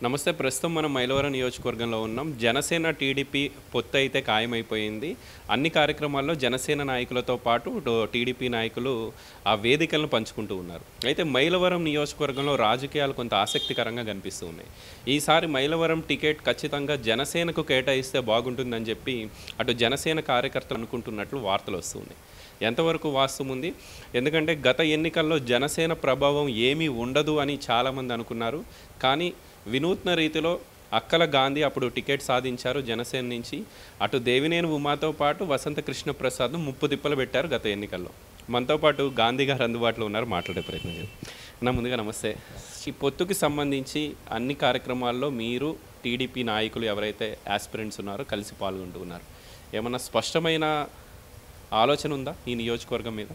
నమస్తే. ప్రస్తుతం మనం మైలవరం నియోజకవర్గంలో ఉన్నాం. జనసేన, టీడీపీ పొత్తు అయితే ఖాయమైపోయింది. అన్ని కార్యక్రమాల్లో జనసేన నాయకులతో పాటు టీడీపీ నాయకులు ఆ వేదికలను పంచుకుంటూ ఉన్నారు. అయితే మైలవరం నియోజకవర్గంలో రాజకీయాలు కొంత ఆసక్తికరంగా కనిపిస్తూ ఉన్నాయి. ఈసారి మైలవరం టికెట్ ఖచ్చితంగా జనసేనకు కేటాయిస్తే బాగుంటుందని చెప్పి అటు జనసేన కార్యకర్తలు అనుకుంటున్నట్లు వార్తలు వస్తున్నాయి. ఎంతవరకు వాస్తవం ఉంది? ఎందుకంటే గత ఎన్నికల్లో జనసేన ప్రభావం ఏమీ ఉండదు అని చాలామంది అనుకున్నారు. కానీ వినూత్న రీతిలో అక్కల గాంధీ అప్పుడు టికెట్ సాధించారు జనసేన నుంచి. అటు దేవినేని ఉమాతో పాటు వసంత కృష్ణ ప్రసాద్ను ముప్పు తిప్పలు పెట్టారు గత ఎన్నికల్లో. మనతో పాటు గాంధీ గారు అందుబాటులో ఉన్నారు, మాట్లాడే ప్రయత్నం చేద్దాం. ముందుగా నమస్తే. ఈ పొత్తుకి సంబంధించి అన్ని కార్యక్రమాల్లో మీరు టీడీపీ నాయకులు ఎవరైతే ఆస్పిరెంట్స్ ఉన్నారో కలిసి పాల్గొంటూ ఉన్నారు. ఏమన్నా స్పష్టమైన ఆలోచన ఉందా ఈ నియోజకవర్గం మీద?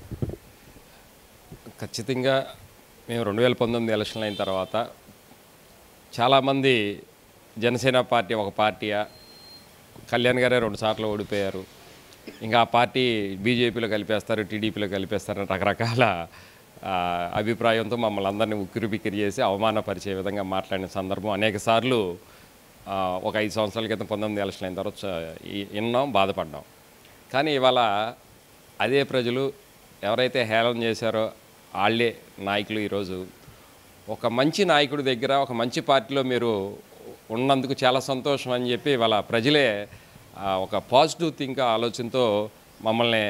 ఖచ్చితంగా మేము 2019 ఎలక్షన్లు అయిన తర్వాత చాలామంది జనసేన పార్టీ ఒక పార్టీయా, కళ్యాణ్ గారే 2 సార్లు ఓడిపోయారు, ఇంకా ఆ పార్టీ బీజేపీలో కలిపేస్తారు, టీడీపీలో కలిపేస్తారని రకరకాల అభిప్రాయంతో మమ్మల్ని అందరినీ ఉక్కిరిబిక్కిరి చేసి అవమానపరిచే విధంగా మాట్లాడిన సందర్భం అనేక సార్లు ఒక 5 సంవత్సరాల క్రితం 19 ఎలక్షన్లు అయిన తర్వాత విన్నాం, బాధపడ్డాం. కానీ ఇవాళ అదే ప్రజలు ఎవరైతే హేళన చేశారో వాళ్ళే నాయకులు ఈరోజు ఒక మంచి నాయకుడి దగ్గర ఒక మంచి పార్టీలో మీరు ఉన్నందుకు చాలా సంతోషం అని చెప్పి వాళ్ళ ప్రజలే ఒక పాజిటివ్ థింక్ ఆలోచనతో మమ్మల్ని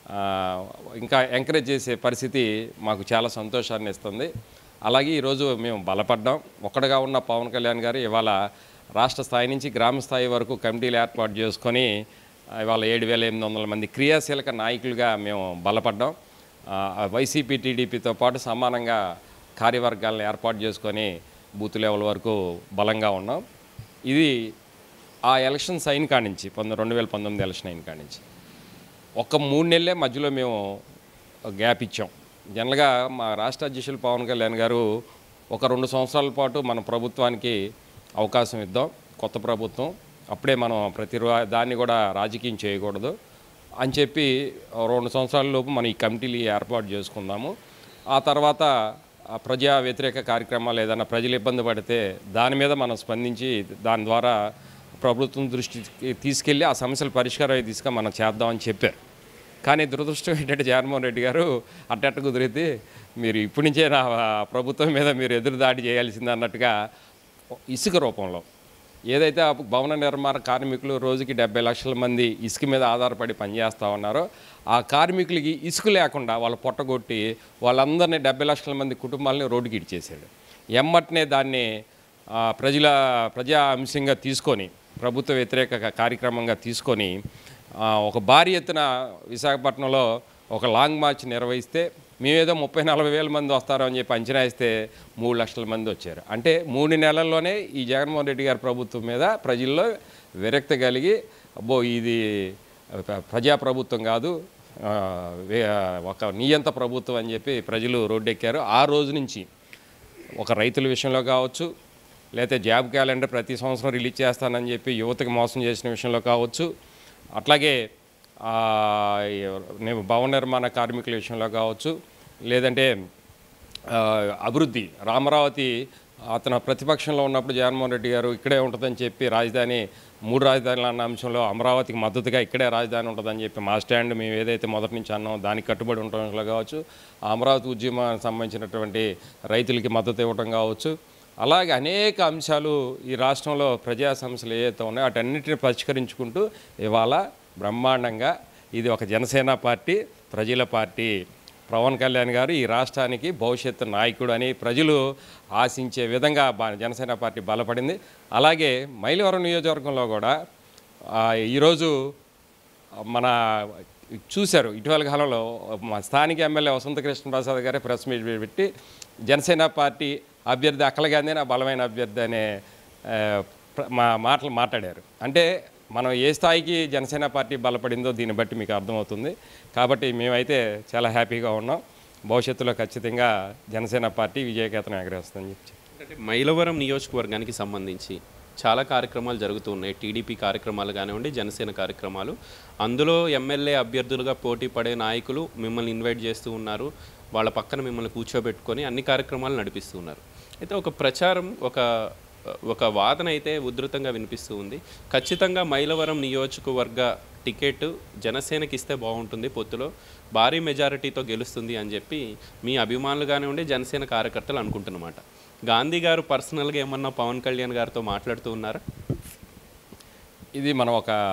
ఇంకా ఎంకరేజ్ చేసే పరిస్థితి మాకు చాలా సంతోషాన్ని ఇస్తుంది. అలాగే ఈరోజు మేము బలపడ్డాం. ఒక్కడగా ఉన్న పవన్ కళ్యాణ్ గారు ఇవాళ రాష్ట్ర స్థాయి నుంచి గ్రామ స్థాయి వరకు కమిటీలు ఏర్పాటు చేసుకొని ఇవాళ 7,800 మంది క్రియాశీలక నాయకులుగా మేము బలపడ్డాం. వైసీపీ టీడీపీతో పాటు సమానంగా కార్యవర్గాలను ఏర్పాటు చేసుకొని బూత్ లెవెల్ వరకు బలంగా ఉన్నాం. ఇది ఆ ఎలక్షన్స్ అయిన కాడి నుంచి 2019 ఎలక్షన్ అయిన కాడి నుంచి ఒక 3 నెలలే మధ్యలో మేము గ్యాప్ ఇచ్చాం. జనరల్గా మా రాష్ట్ర అధ్యక్షులు పవన్ కళ్యాణ్ గారు ఒక 2 సంవత్సరాల పాటు మన ప్రభుత్వానికి అవకాశం ఇద్దాం, కొత్త ప్రభుత్వం, అప్పుడే మనం దాన్ని కూడా రాజకీయం చేయకూడదు అని చెప్పి 2 సంవత్సరాల లోపు మనం ఈ కమిటీలు ఏర్పాటు చేసుకుందాము. ఆ తర్వాత ప్రజా వ్యతిరేక కార్యక్రమాలు ఏదైనా ప్రజలు ఇబ్బంది పడితే దాని మీద మనం స్పందించి దాని ద్వారా ప్రభుత్వం దృష్టికి తీసుకెళ్ళి ఆ సమస్యల పరిష్కారం తీసుకొని మనం చేద్దామని చెప్పారు. కానీ దురదృష్టం ఏంటంటే జగన్మోహన్ రెడ్డి గారు అట్టట్ట కుదిరితే మీరు ఇప్పటి నుంచే నా ప్రభుత్వం మీద మీరు ఎదురుదాడి చేయాల్సింది అన్నట్టుగా ఇసుక రూపంలో ఏదైతే భవన నిర్మాణ కార్మికులు రోజుకి 70 లక్షల మంది ఇసుక మీద ఆధారపడి పనిచేస్తూ ఉన్నారో ఆ కార్మికులకి ఇసుక లేకుండా వాళ్ళు పొట్టగొట్టి వాళ్ళందరినీ 70 లక్షల మంది కుటుంబాలని రోడ్డుకి ఇచ్చేసాడు. ఎమ్మటనే దాన్ని ప్రజా అంశంగా తీసుకొని ప్రభుత్వ వ్యతిరేక కార్యక్రమంగా తీసుకొని ఒక భారీ ఎత్తున విశాఖపట్నంలో ఒక లాంగ్ మార్చ్ నిర్వహిస్తే మేమేదో 30-40 వేల మంది వస్తారు అని చెప్పి అంచనా వేస్తే 3 లక్షల మంది వచ్చారు. అంటే 3 నెలల్లోనే ఈ జగన్మోహన్ రెడ్డి గారి ప్రభుత్వం మీద ప్రజల్లో విరక్తి కలిగి అబ్బో ఇది ప్రజాప్రభుత్వం కాదు, ఒక నియంత ప్రభుత్వం అని చెప్పి ప్రజలు రోడ్డెక్కారు. ఆ రోజు నుంచి ఒక రైతుల విషయంలో కావచ్చు, లేకపోతే జాబ్ క్యాలెండర్ ప్రతి సంవత్సరం రిలీజ్ చేస్తానని చెప్పి యువతకి మోసం చేసిన విషయంలో కావచ్చు, అట్లాగే భవన నిర్మాణ కార్మికుల విషయంలో కావచ్చు, లేదంటే అభివృద్ధి అమరావతి అతను ప్రతిపక్షంలో ఉన్నప్పుడు జగన్మోహన్ రెడ్డి గారు ఇక్కడే ఉంటుందని చెప్పి రాజధాని 3 రాజధానులు అన్న అంశంలో అమరావతికి మద్దతుగా ఇక్కడే రాజధాని ఉంటుందని చెప్పి మా స్టాండ్ మేము ఏదైతే మొదటి నుంచి అన్నామో దానికి కట్టుబడి ఉండటంలో కావచ్చు, అమరావతి ఉద్యమానికి సంబంధించినటువంటి రైతులకి మద్దతు ఇవ్వడం కావచ్చు, అలాగే అనేక అంశాలు ఈ రాష్ట్రంలో ప్రజా సమస్యలు ఏవైతే ఉన్నాయో వాటన్నిటిని పరిష్కరించుకుంటూ ఇవాళ బ్రహ్మాండంగా ఇది ఒక జనసేన పార్టీ, ప్రజల పార్టీ. పవన్ కళ్యాణ్ గారు ఈ రాష్ట్రానికి భవిష్యత్తు నాయకుడు అని ప్రజలు ఆశించే విధంగా జనసేన పార్టీ బలపడింది. అలాగే మైలవరం నియోజకవర్గంలో కూడా ఈరోజు మన చూశారు ఇటీవల కాలంలో మా స్థానిక ఎమ్మెల్యే వసంత కృష్ణ ప్రసాద్ గారే ప్రెస్ మీట్ పెట్టి జనసేన పార్టీ అభ్యర్థి అక్కల గాంధీ నా బలమైన అభ్యర్థి అనే మాటలు మాట్లాడారు. అంటే మనం ఏ స్థాయికి జనసేన పార్టీ బలపడిందో దీన్ని బట్టి మీకు అర్థమవుతుంది. కాబట్టి మేమైతే చాలా హ్యాపీగా ఉన్నాం. భవిష్యత్తులో ఖచ్చితంగా జనసేన పార్టీ విజయకేతనం ఎగరేస్తుందని చెప్పి. అంటే మైలవరం నియోజకవర్గానికి సంబంధించి చాలా కార్యక్రమాలు జరుగుతూ ఉన్నాయి. టీడీపీ కార్యక్రమాలు కానివ్వండి, జనసేన కార్యక్రమాలు. అందులో ఎమ్మెల్యే అభ్యర్థులుగా పోటీ పడే నాయకులు మిమ్మల్ని ఇన్వైట్ చేస్తూ ఉన్నారు. వాళ్ళ పక్కన మిమ్మల్ని కూర్చోబెట్టుకొని అన్ని కార్యక్రమాలు నడిపిస్తున్నారు. అయితే ఒక ప్రచారం, ఒక ఒక వాదన అయితే ఉధృతంగా వినిపిస్తూ ఉంది. ఖచ్చితంగా మైలవరం నియోజకవర్గ టికెట్ జనసేనకి ఇస్తే బాగుంటుంది, పొత్తులో భారీ మెజారిటీతో గెలుస్తుంది అని చెప్పి మీ అభిమానులు కానివ్వండి, జనసేన కార్యకర్తలు అనుకుంటున్నమాట. గాంధీ గారు పర్సనల్గా ఏమన్నా పవన్ కళ్యాణ్ గారితో మాట్లాడుతూ ఉన్నారా? ఇది మనం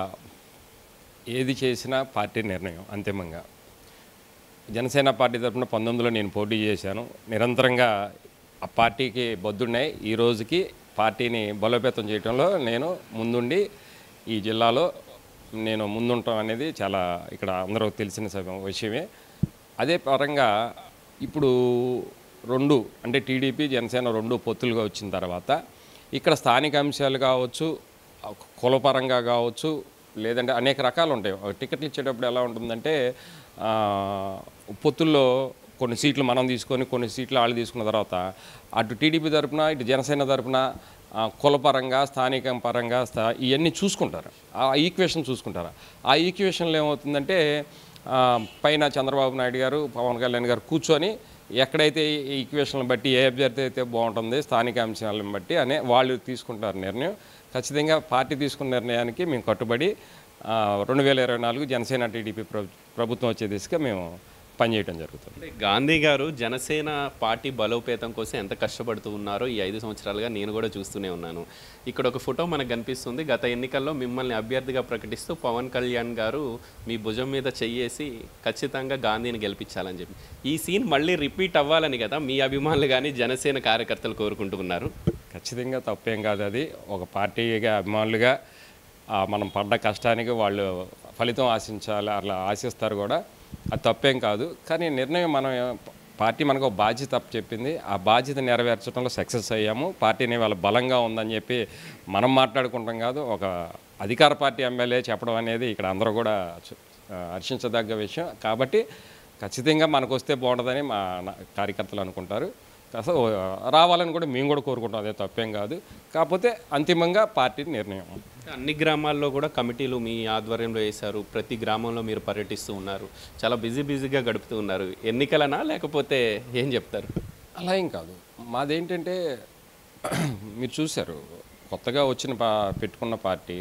ఏది చేసినా పార్టీ నిర్ణయం అంతిమంగా. జనసేన పార్టీ తరఫున 19లో నేను పోటీ చేశాను. నిరంతరంగా ఆ పార్టీకి బద్దున్నాయి. ఈ రోజుకి పార్టీని బలోపేతం చేయడంలో నేను ముందుండి ఈ జిల్లాలో నేను ముందుంటాం అనేది చాలా ఇక్కడ అందరూ తెలిసిన విషయమే. అదే పరంగా ఇప్పుడు అంటే టీడీపీ జనసేన 2 పొత్తులుగా వచ్చిన తర్వాత ఇక్కడ స్థానిక అంశాలు కావచ్చు, కులపరంగా కావచ్చు, లేదంటే అనేక రకాలు ఉంటాయి. టికెట్లు ఇచ్చేటప్పుడు ఎలా ఉంటుందంటే పొత్తుల్లో కొన్ని సీట్లు మనం తీసుకొని కొన్ని సీట్లు వాళ్ళు తీసుకున్న తర్వాత అటు టీడీపీ తరపున ఇటు జనసేన తరపున కులపరంగా స్థానిక పరంగా ఇవన్నీ చూసుకుంటారు. ఆ ఈక్వేషన్ చూసుకుంటారు. ఆ ఈక్వేషన్లో ఏమవుతుందంటే పైన చంద్రబాబు నాయుడు గారు పవన్ కళ్యాణ్ గారు కూర్చొని ఎక్కడైతే ఈ ఈక్వేషన్లను బట్టి ఏ అభ్యర్థి అయితే బాగుంటుంది స్థానిక అంశాలను బట్టి వాళ్ళు తీసుకుంటారు నిర్ణయం. ఖచ్చితంగా పార్టీ తీసుకున్న నిర్ణయానికి మేము కట్టుబడి 2024 జనసేన టీడీపీ ప్రభుత్వం వచ్చే దిశగా మేము పనిచేయడం జరుగుతుంది. గాంధీ గారు జనసేన పార్టీ బలోపేతం కోసం ఎంత కష్టపడుతూ ఉన్నారో ఈ 5 సంవత్సరాలుగా నేను కూడా చూస్తూనే ఉన్నాను. ఇక్కడ ఒక ఫోటో మనకు కనిపిస్తుంది. గత ఎన్నికల్లో మిమ్మల్ని అభ్యర్థిగా ప్రకటిస్తూ పవన్ కళ్యాణ్ గారు మీ భుజం మీద చెయ్యేసి ఖచ్చితంగా గాంధీని గెలిపించాలని చెప్పి ఈ సీన్ మళ్ళీ రిపీట్ అవ్వాలని కదా మీ అభిమానులు కానీ జనసేన కార్యకర్తలు కోరుకుంటూ ఉన్నారు. ఖచ్చితంగా తప్పేం కాదు. అది ఒక పార్టీగా అభిమానులుగా మనం పడ్డ కష్టానికి వాళ్ళు ఫలితం ఆశించాలి, అట్లా ఆశిస్తారు కూడా. అది తప్పేం కాదు. కానీ నిర్ణయం పార్టీ మనకు బాధ్యత చెప్పింది. ఆ బాధ్యత నెరవేర్చడంలో సక్సెస్ అయ్యాము. పార్టీని వాళ్ళ బలంగా ఉందని చెప్పి మనం మాట్లాడుకుంటాం కాదు, ఒక అధికార పార్టీ ఎమ్మెల్యే చెప్పడం అనేది ఇక్కడ అందరూ కూడా హర్షించదగ్గ విషయం. కాబట్టి ఖచ్చితంగా మనకు వస్తే బాగుంటుందని మా కార్యకర్తలు అనుకుంటారు. అసలు రావాలని కూడా మేము కూడా కోరుకుంటాం. అదే తప్పేం కాదు. కాకపోతే అంతిమంగా పార్టీ నిర్ణయం. అన్ని గ్రామాల్లో కూడా కమిటీలు మీ ఆధ్వర్యంలో వేశారు. ప్రతి గ్రామంలో మీరు పర్యటిస్తూ ఉన్నారు. చాలా బిజీగా గడుపుతూ ఉన్నారు. ఎన్నికలనా లేకపోతే ఏం చెప్తారు? అలా ఏం కాదు. మాదేంటంటే మీరు చూశారు, కొత్తగా పెట్టుకున్న పార్టీ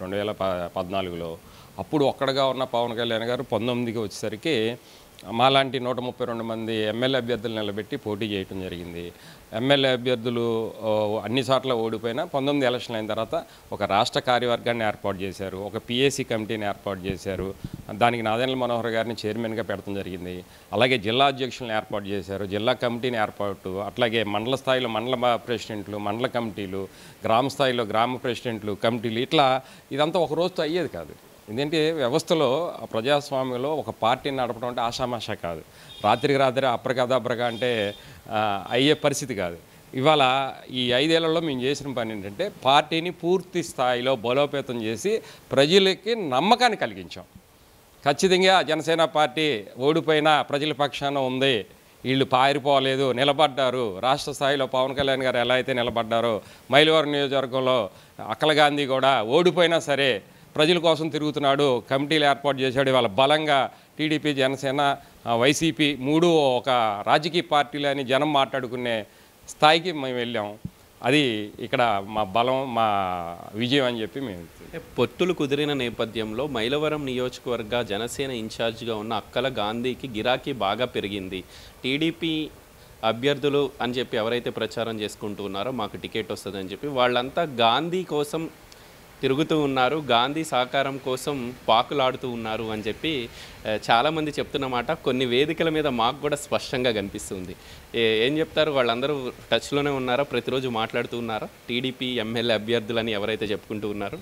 2014లో అప్పుడు ఒక్కడగా ఉన్న పవన్ కళ్యాణ్ గారు 19కి వచ్చేసరికి మాలాంటి 132 మంది ఎమ్మెల్యే అభ్యర్థులు నిలబెట్టి పోటీ చేయడం జరిగింది. ఎమ్మెల్యే అభ్యర్థులు అన్ని చోట్ల ఓడిపోయినా 19 ఎలక్షన్లు అయిన తర్వాత ఒక రాష్ట్ర కార్యవర్గాన్ని ఏర్పాటు చేశారు, ఒక పిఎస్సి కమిటీని ఏర్పాటు చేశారు. దానికి నాదెండ్ల మనోహర్ గారిని చైర్మన్గా పెట్టడం జరిగింది. అలాగే జిల్లా అధ్యక్షులను ఏర్పాటు చేశారు, జిల్లా కమిటీని ఏర్పాటు, అట్లాగే మండల స్థాయిలో మండల ప్రెసిడెంట్లు, మండల కమిటీలు, గ్రామ స్థాయిలో గ్రామ ప్రెసిడెంట్లు, కమిటీలు, ఇట్లా ఇదంతా ఒక రోజుతో అయ్యేది కాదు. ఎందుకంటే వ్యవస్థలో ప్రజాస్వామ్యంలో ఒక పార్టీని నడపడం అంటే ఆషామాషా కాదు. రాత్రికి రాత్రి అప్రకదప్రగా అంటే అయ్యే పరిస్థితి కాదు. ఇవాళ ఈ 5 ఏళ్లలో మేము చేసిన పని ఏంటంటే పార్టీని పూర్తి స్థాయిలో బలోపేతం చేసి ప్రజలకి నమ్మకాన్ని కలిగించాం. ఖచ్చితంగా జనసేన పార్టీ ఓడిపోయినా ప్రజల పక్షాన ఉంది, వీళ్ళు పారిపోలేదు, నిలబడ్డారు. రాష్ట్ర స్థాయిలో పవన్ కళ్యాణ్ గారు ఎలా అయితే నిలబడ్డారో మైలవరం నియోజకవర్గంలో అక్కల గాంధీ కూడా ఓడిపోయినా సరే ప్రజల కోసం తిరుగుతున్నాడు, కమిటీలు ఏర్పాటు చేశాడు. వాళ్ళ బలంగా టీడీపీ జనసేన వైసీపీ 3 ఒక రాజకీయ పార్టీలు అని జనం మాట్లాడుకునే స్థాయికి మేము వెళ్ళాం. అది ఇక్కడ మా బలం, మా విజయం అని చెప్పి మేము. పొత్తులు కుదిరిన నేపథ్యంలో మైలవరం నియోజకవర్గ జనసేన ఇన్ఛార్జిగా ఉన్న అక్కల గాంధీకి గిరాకీ బాగా పెరిగింది. టీడీపీ అభ్యర్థులు అని చెప్పి ఎవరైతే ప్రచారం చేసుకుంటూ ఉన్నారో మాకు టికెట్ వస్తుందని చెప్పి వాళ్ళంతా గాంధీ కోసం తిరుగుతూ ఉన్నారు, గాంధీ సహకారం కోసం పాకులాడుతూ ఉన్నారు అని చెప్పి చాలామంది చెప్తున్నమాట. కొన్ని వేదికల మీద మాకు కూడా స్పష్టంగా కనిపిస్తుంది. ఏం చెప్తారు? వాళ్ళందరూ టచ్లోనే ఉన్నారా? ప్రతిరోజు మాట్లాడుతూ ఉన్నారా టీడీపీ ఎమ్మెల్యే అభ్యర్థులని ఎవరైతే చెప్పుకుంటూ ఉన్నారో?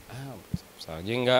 సహజంగా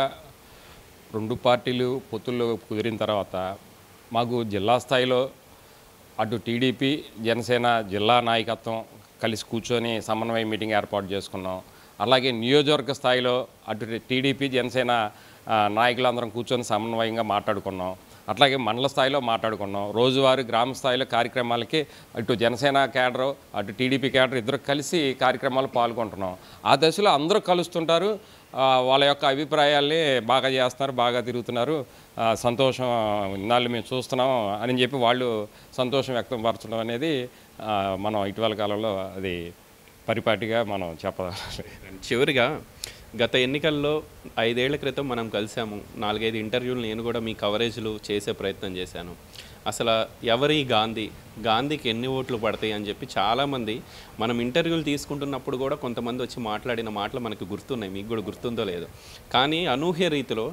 2 పార్టీలు పొత్తుల్లో కుదిరిన తర్వాత మాకు జిల్లా స్థాయిలో అటు టీడీపీ జనసేన జిల్లా నాయకత్వం కలిసి కూర్చొని సమన్వయ మీటింగ్ ఏర్పాటు చేసుకున్నాం. అలాగే నియోజకవర్గ స్థాయిలో అటు టీడీపీ జనసేన నాయకులందరం కూర్చొని సమన్వయంగా మాట్లాడుకున్నాం. అట్లాగే మండల స్థాయిలో మాట్లాడుకున్నాం. రోజువారీ గ్రామ స్థాయిలో కార్యక్రమాలకి అటు జనసేన కేడరు అటు టీడీపీ కేడర్ ఇద్దరు కలిసి కార్యక్రమాలు పాల్గొంటున్నాం. ఆ దశలో అందరూ కలుస్తుంటారు, వాళ్ళ యొక్క అభిప్రాయాల్ని బాగా చేస్తున్నారు, బాగా తిరుగుతున్నారు, సంతోషం ఇన్నాళ్ళు మేము చూస్తున్నాం అని చెప్పి వాళ్ళు సంతోషం వ్యక్తం పరచడం అనేది మనం ఇటీవల కాలంలో అది పరిపాటిగా మనం చెప్పాలి. చివరిగా గత ఎన్నికల్లో 5 ఏళ్ల క్రితం మనం కలిసాము. 4-5 ఇంటర్వ్యూలు నేను కూడా మీ కవరేజ్‌లు చేసే ప్రయత్నం చేశాను. అసలు ఎవరి గాంధీకి ఎన్ని ఓట్లు పడతాయి అని చెప్పి చాలామంది మనం ఇంటర్వ్యూలు తీసుకుంటున్నప్పుడు కూడా కొంతమంది వచ్చి మాట్లాడిన మాటలు మనకు గుర్తున్నాయి. మీకు కూడా గుర్తుందో లేదో. కానీ అనూహ్య రీతిలో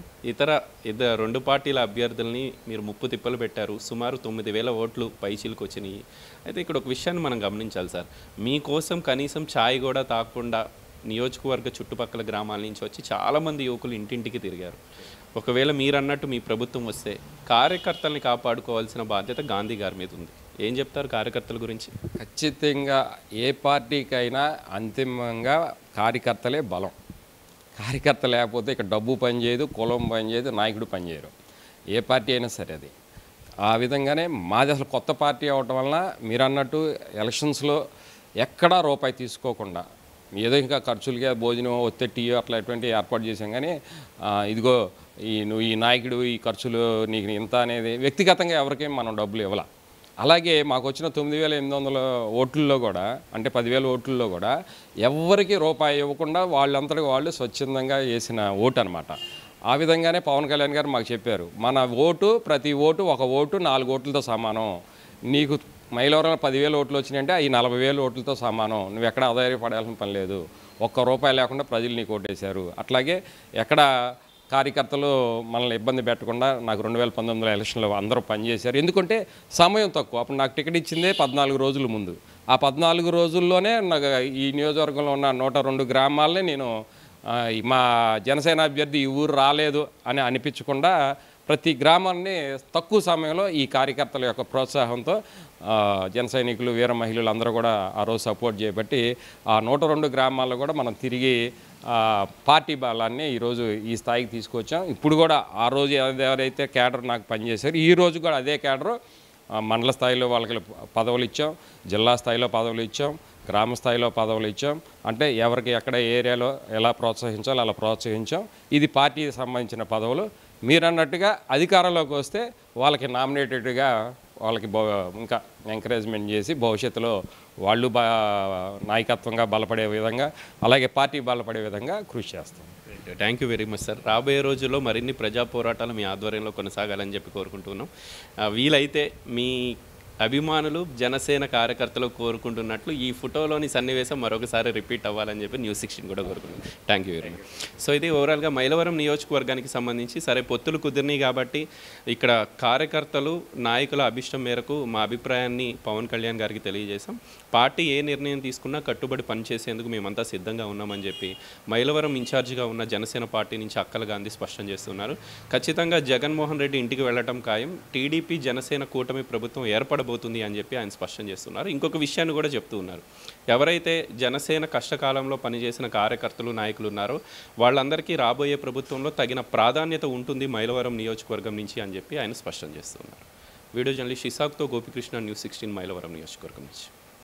ఇతర 2 పార్టీల అభ్యర్థుల్ని మీరు ముప్పు తిప్పలు పెట్టారు. సుమారు 9,000 ఓట్లు పైచీలకు వచ్చినాయి. అయితే ఇక్కడ ఒక విషయాన్ని మనం గమనించాలి సార్. మీకోసం కనీసం ఛాయ్ కూడా తాగకుండా నియోజకవర్గ చుట్టుపక్కల గ్రామాల నుంచి వచ్చి చాలామంది యువకులు ఇంటింటికి తిరిగారు. ఒకవేళ మీరన్నట్టు మీ ప్రభుత్వం వస్తే కార్యకర్తల్ని కాపాడుకోవాల్సిన బాధ్యత గాంధీ గారి మీద ఉంది. ఏం చెప్తారు కార్యకర్తల గురించి? ఖచ్చితంగా ఏ పార్టీకైనా అంతిమంగా కార్యకర్తలే బలం. కార్యకర్త లేకపోతే ఇక డబ్బు పనిచేయదు, కులం పనిచేయదు, నాయకుడు పనిచేయరు. ఏ పార్టీ అయినా సరే అది. ఆ విధంగానే మాది అసలు కొత్త పార్టీ అవటం వలన మీరు అన్నట్టు ఎలక్షన్స్లో ఎక్కడా రూపాయి తీసుకోకుండా ఏదో ఇంకా ఖర్చులుగా భోజనం వస్తే టీ అట్లా ఎటువంటి ఏర్పాటు చేసాం. కానీ ఇదిగో నువ్వు ఈ నాయకుడు ఈ ఖర్చులు నీకు ఇంత అనేది వ్యక్తిగతంగా ఎవరికీ మనం డబ్బులు ఇవ్వాల. అలాగే మాకు వచ్చిన 9,800 ఓట్లలో కూడా, అంటే 10,000 ఓట్లలో కూడా ఎవరికి రూపాయి ఇవ్వకుండా వాళ్ళంతటికి వాళ్ళు స్వచ్ఛందంగా వేసిన ఓటు అనమాట. ఆ విధంగానే పవన్ కళ్యాణ్ గారు మాకు చెప్పారు, మన ఓటు ప్రతి ఓటు ఒక ఓటు 4 ఓట్లతో సమానం. నీకు మైలవరంలో 10,000 ఓట్లు వచ్చినాయంటే ఈ 40,000 ఓట్లతో సమానం. నువ్వు ఎక్కడ ఆధారపడాల్సిన పని లేదు. ₹1 లేకుండా ప్రజలు నీకు ఓటేశారు. అట్లాగే ఎక్కడ కార్యకర్తలు మనల్ని ఇబ్బంది పెట్టకుండా నాకు 2019 ఎలక్షన్లో అందరూ పనిచేశారు. ఎందుకంటే సమయం తక్కువ. అప్పుడు నాకు టికెట్ ఇచ్చిందే 14 రోజుల ముందు. ఆ 14 రోజుల్లోనే నాకు ఈ నియోజకవర్గంలో ఉన్న 102 గ్రామాలని నేను మా జనసేన అభ్యర్థి ఈ ఊరు రాలేదు అని అనిపించకుండా ప్రతి గ్రామాన్ని తక్కువ సమయంలో ఈ కార్యకర్తల యొక్క ప్రోత్సాహంతో జన సైనికులు, వీర మహిళలు అందరూ కూడా ఆ రోజు సపోర్ట్ చేయబట్టి ఆ 102 గ్రామాల్లో కూడా మనం తిరిగి పార్టీ బలాన్ని ఈరోజు ఈ స్థాయికి తీసుకొచ్చాం. ఇప్పుడు కూడా ఆ రోజు ఎవరైతే క్యాడర్ నాకు పనిచేశారు, ఈ రోజు కూడా అదే క్యాడరు మండల స్థాయిలో వాళ్ళకి పదవులు ఇచ్చాం, జిల్లా స్థాయిలో పదవులు ఇచ్చాం, గ్రామ స్థాయిలో పదవులు ఇచ్చాం. అంటే ఎవరికి ఎక్కడ ఏరియాలో ఎలా ప్రోత్సహించాలో అలా ప్రోత్సహించాం. ఇది పార్టీకి సంబంధించిన పదవులు. మీరు అన్నట్టుగా అధికారంలోకి వస్తే వాళ్ళకి నామినేటెడ్గా వాళ్ళకి ఇంకా ఎంకరేజ్మెంట్ చేసి భవిష్యత్తులో వాళ్ళు నాయకత్వంగా బలపడే విధంగా, అలాగే పార్టీ బలపడే విధంగా కృషి చేస్తాం. Thank you very much sir. రాబోయే రోజుల్లో మరిన్ని ప్రజా పోరాటాలు మీ ఆధ్వర్యంలో కొనసాగాలని చెప్పి కోరుకుంటున్నాం. వీలైతే మీ అభిమానులు, జనసేన కార్యకర్తలు కోరుకుంటున్నట్లు ఈ ఫోటోలోని సన్నివేశం మరొకసారి రిపీట్ అవ్వాలని చెప్పి న్యూస్16 కూడా కోరుకుంటున్నాం. Thank you very much. So ఇది ఓవరాల్గా మైలవరం నియోజకవర్గానికి సంబంధించి సరే పొత్తులు కుదిరినాయి కాబట్టి ఇక్కడ కార్యకర్తలు, నాయకుల అభిష్టం మేరకు మా అభిప్రాయాన్ని పవన్ కళ్యాణ్ గారికి తెలియజేశాం. పార్టీ ఏ నిర్ణయం తీసుకున్నా కట్టుబడి పనిచేసేందుకు మేమంతా సిద్ధంగా ఉన్నామని చెప్పి మైలవరం ఇన్ఛార్జిగా ఉన్న జనసేన పార్టీ నుంచి అక్కల గాంధీ స్పష్టం చేస్తున్నారు. ఖచ్చితంగా జగన్మోహన్ రెడ్డి ఇంటికి వెళ్ళటం ఖాయం, టీడీపీ జనసేన కూటమి ప్రభుత్వం ఏర్పడబోతుంది అని చెప్పి ఆయన స్పష్టం చేస్తున్నారు. ఇంకొక విషయాన్ని కూడా చెప్తూ ఉన్నారు, ఎవరైతే జనసేన కష్టకాలంలో పనిచేసిన కార్యకర్తలు, నాయకులు ఉన్నారో వాళ్ళందరికీ రాబోయే ప్రభుత్వంలో తగిన ప్రాధాన్యత ఉంటుంది మైలవరం నియోజకవర్గం నుంచి అని చెప్పి ఆయన స్పష్టం చేస్తున్నారు. వీడియో జర్నలిస్ట్ ఇసాక్తో గోపికృష్ణ, న్యూస్16 మైలవరం నియోజకవర్గం నుంచి.